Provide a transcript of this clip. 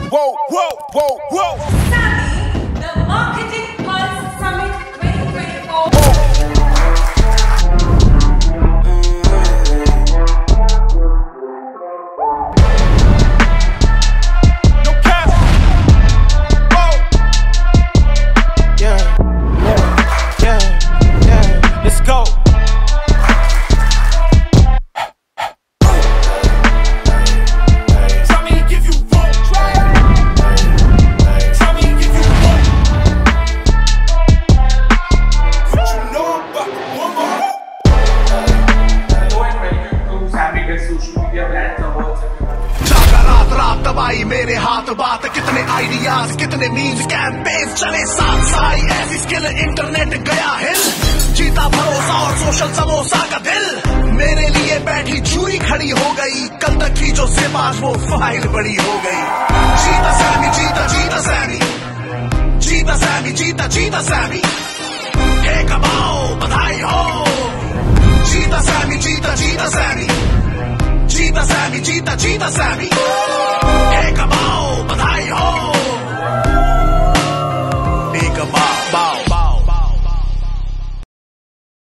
Whoa, whoa, whoa, whoa. Sammy, the Marketing Pulse Summit 2024. No cap. Whoa. Yeah, yeah. Let's go. मेरे हाथ बात कितने ideas कितने memes campaign चले साथ साई ऐसी स्किल इंटरनेट गया हिल जीता भरोसा और सोशल समोसा का दिल मेरे लिए बैठी चूरी खड़ी हो गई कल तक की जो जिप आज वो फाइल बड़ी हो गई जीता सैमी जीता जीता सैमी जीता सैमी जीता जीता सैमी हे कमाओ बधाई हो जीता सैमी जीता जीता सैमी जीता सैमी जीता जीता सैमी Hey, come on!